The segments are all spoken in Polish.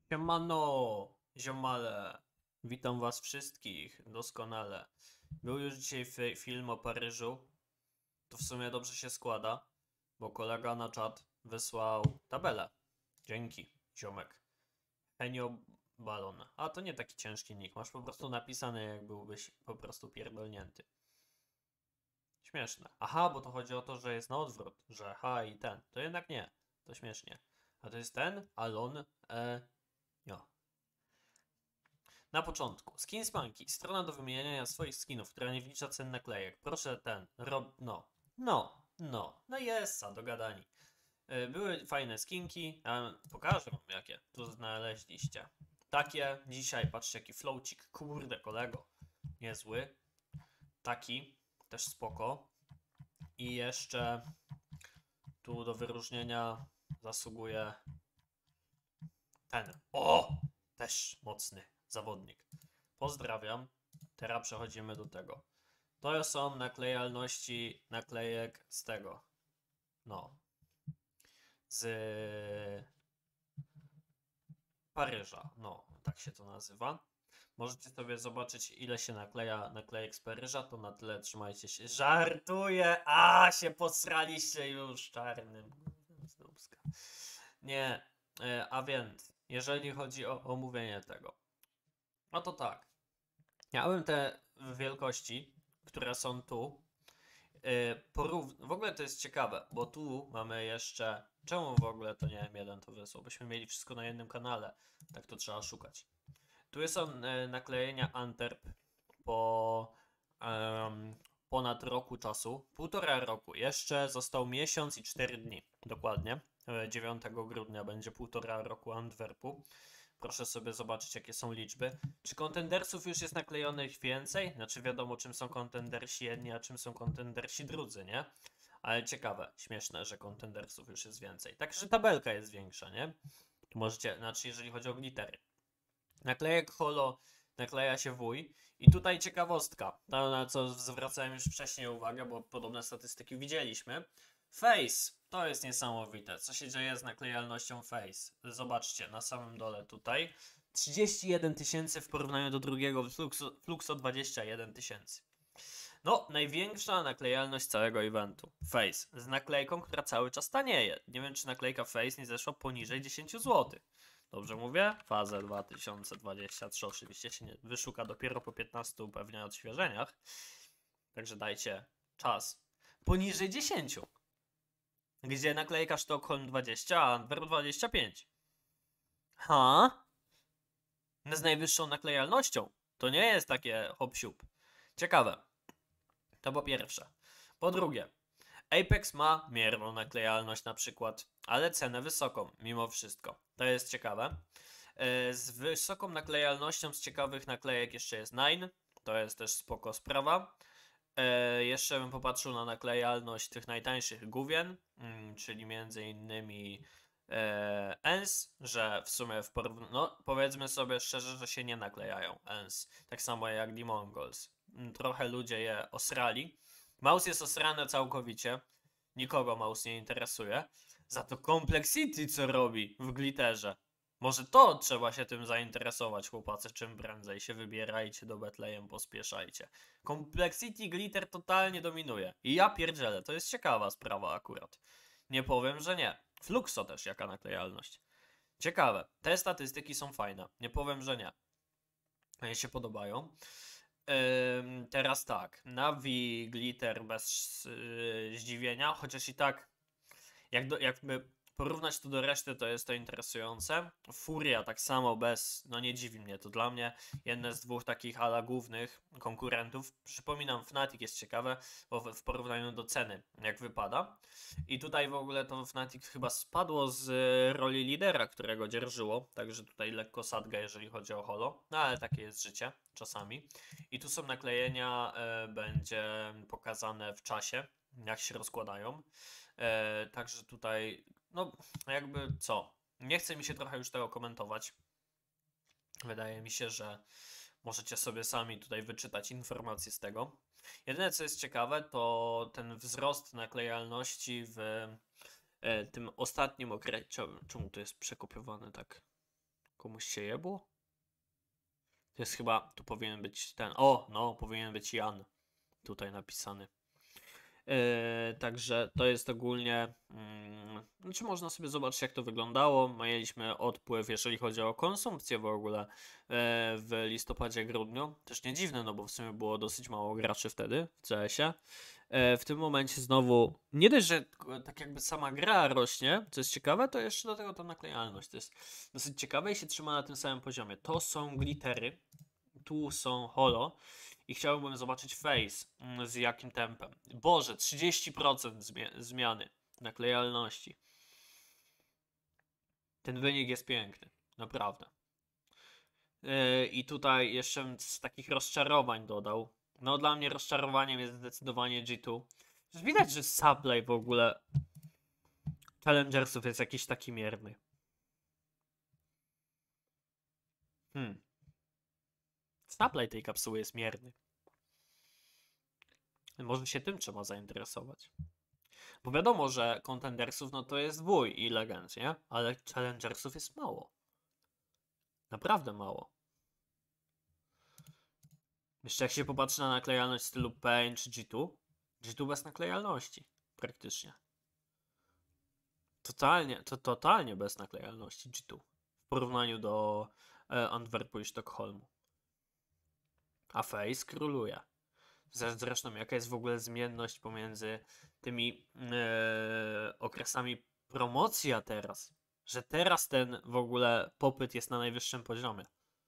Siemano, ziomale, witam was wszystkich doskonale. Był już dzisiaj film o Paryżu, to w sumie dobrze się składa, bo kolega na czat wysłał tabelę. Dzięki, ziomek. Henio Balon. A to nie taki ciężki nick, masz po prostu napisane, jak byłbyś po prostu pierdolnięty. Śmieszne. Aha, bo to chodzi o to, że jest na odwrót, że H i ten. To jednak nie, to śmiesznie. A to jest ten, Alon, jo. Na początku, Skins Monkey, strona do wymieniania swoich skinów, która nie wlicza cen naklejek. Proszę ten, no jest, dogadani. Były fajne skinki, pokażę wam jakie tu znaleźliście. Takie, dzisiaj, patrzcie jaki flowcik, kurde kolego, niezły. Taki, też spoko. I jeszcze tu do wyróżnienia zasługuje ten, też mocny zawodnik. Pozdrawiam. Teraz przechodzimy do tego. To są naklejalności naklejek z tego. No. Z Paryża. No, tak się to nazywa. Możecie sobie zobaczyć, ile się nakleja naklejek z Paryża. To na tyle trzymajcie się. Żartuję! Się posraliście już czarnym. Nie. A więc, jeżeli chodzi o omówienie tego. No to tak. Ja bym te wielkości, które są tu, w ogóle to jest ciekawe, bo tu mamy jeszcze... Czemu w ogóle to nie M1 to wysłał? Byśmy mieli wszystko na jednym kanale. Tak to trzeba szukać. Tu są naklejenia Antwerp po ponad roku czasu. 1,5 roku. Jeszcze został miesiąc i 4 dni. Dokładnie. 9 grudnia będzie 1,5 roku Antwerpu. Proszę sobie zobaczyć, jakie są liczby. Czy kontendersów już jest naklejonych więcej? Znaczy wiadomo, czym są kontendersi jedni, a czym są kontendersi drudzy, nie? Ale ciekawe, śmieszne, że kontendersów już jest więcej. Także tabelka jest większa, nie? Tu możecie, znaczy jeżeli chodzi o glittery. Naklejek holo nakleja się wuj. I tutaj ciekawostka, to na co zwracałem już wcześniej uwagę, bo podobne statystyki widzieliśmy. Face, to jest niesamowite, co się dzieje z naklejalnością Face. Zobaczcie, na samym dole tutaj 31 000 w porównaniu do drugiego Fluxo 21 000. No, największa naklejalność całego eventu. Face, z naklejką, która cały czas tanieje. Nie wiem, czy naklejka Face nie zeszła poniżej 10 zł. Dobrze mówię? Fazę 2023 oczywiście się nie wyszuka dopiero po 15 pewnie odświeżeniach. Także dajcie czas. Poniżej 10. Gdzie naklejka Sztokholm 20, a Antwerp 25. Z najwyższą naklejalnością. To nie jest takie hop-siup. Ciekawe. To po pierwsze. Po drugie, Apex ma mierną naklejalność na przykład, ale cenę wysoką mimo wszystko. To jest ciekawe. Z wysoką naklejalnością z ciekawych naklejek jeszcze jest Nine. To jest też spoko sprawa. Jeszcze bym popatrzył na naklejalność tych najtańszych gówien, czyli między innymi ENS, że w sumie no powiedzmy sobie szczerze, że się nie naklejają ENS. Tak samo jak Demongols. Trochę ludzie je osrali. Mouse jest osrany całkowicie. Nikogo mouse nie interesuje. Za to Complexity co robi w glitterze. Może to trzeba się tym zainteresować, chłopacy, czym prędzej się wybierajcie do Betlejem, pospieszajcie. Complexity Glitter totalnie dominuje. I ja pierdzielę, to jest ciekawa sprawa akurat. Nie powiem, że nie. Fluxo też jaka naklejalność. Ciekawe, te statystyki są fajne. Nie powiem, że nie. Mnie się podobają. Teraz tak, Navi Glitter bez zdziwienia, chociaż i tak jakby porównać to do reszty, to jest to interesujące. Furia tak samo bez, no nie dziwi mnie, to dla mnie jedne z dwóch takich ala głównych konkurentów. Przypominam, Fnatic jest ciekawe, bo w porównaniu do ceny, jak wypada. I tutaj w ogóle to Fnatic chyba spadło z roli lidera, którego dzierżyło, także tutaj lekko sadga, jeżeli chodzi o holo, no ale takie jest życie czasami. I tu są naklejenia, będzie pokazane w czasie, jak się rozkładają. Także tutaj, no jakby co, nie chce mi się trochę już tego komentować. Wydaje mi się, że możecie sobie sami tutaj wyczytać informacje z tego. Jedyne co jest ciekawe, to ten wzrost naklejalności w tym ostatnim okresie. Czemu to jest przekopiowane tak? Komuś się jebło? To jest chyba, tu powinien być ten, o, no, powinien być Jan tutaj napisany. Także to jest ogólnie, znaczy można sobie zobaczyć jak to wyglądało. Mieliśmy odpływ, jeżeli chodzi o konsumpcję w ogóle w listopadzie, grudniu. Też nie dziwne, no bo w sumie było dosyć mało graczy wtedy w CS-ie. W tym momencie znowu, nie dość, że tak jakby sama gra rośnie, co jest ciekawe, to jeszcze do tego ta naklejalność. To jest dosyć ciekawe i się trzyma na tym samym poziomie. To są glittery, tu są holo. I chciałbym zobaczyć face, z jakim tempem. Boże, 30% zmiany naklejalności. Ten wynik jest piękny, naprawdę. I tutaj jeszcze z takich rozczarowań dodał. No dla mnie rozczarowaniem jest zdecydowanie G2. Widać, że supply w ogóle Challengersów jest jakiś taki mierny. Supply tej kapsuły jest mierny. Może się tym trzeba zainteresować. Bo wiadomo, że Contendersów no to jest wuj i Legends, nie? Ale Challengersów jest mało. Naprawdę mało. Jeszcze jak się popatrzy na naklejalność stylu Pain czy G2, G2 bez naklejalności praktycznie. Totalnie bez naklejalności G2 w porównaniu do Antwerpu i Sztokholmu. A Face króluje. Zresztą jaka jest w ogóle zmienność pomiędzy tymi okresami promocja teraz, że teraz ten w ogóle popyt jest na najwyższym poziomie.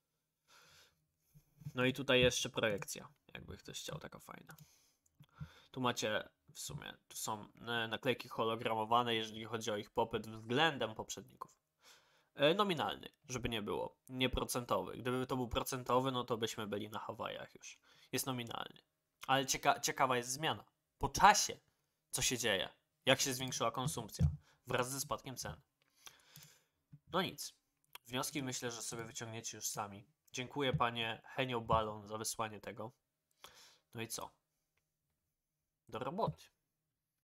No i tutaj jeszcze projekcja, jakby ktoś chciał, taka fajna. Tu macie w sumie, tu są naklejki hologramowane, jeżeli chodzi o ich popyt względem poprzedników. Nominalny, żeby nie było, nie procentowy. Gdyby to był procentowy, no to byśmy byli na Hawajach już. Jest nominalny. Ale ciekawa jest zmiana. Po czasie, co się dzieje, jak się zwiększyła konsumpcja wraz ze spadkiem cen. No nic. Wnioski myślę, że sobie wyciągniecie już sami. Dziękuję panie Henio Balon za wysłanie tego. No i co? Do roboty.